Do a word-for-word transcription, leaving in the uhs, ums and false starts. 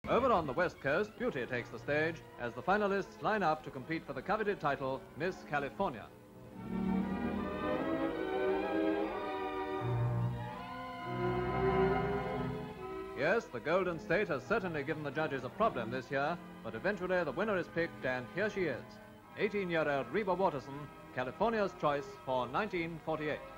Over on the West Coast, beauty takes the stage as the finalists line up to compete for the coveted title, Miss California. Yes, the Golden State has certainly given the judges a problem this year, but eventually the winner is picked, and here she is, eighteen-year-old Reba Waterson, California's choice for nineteen forty-eight.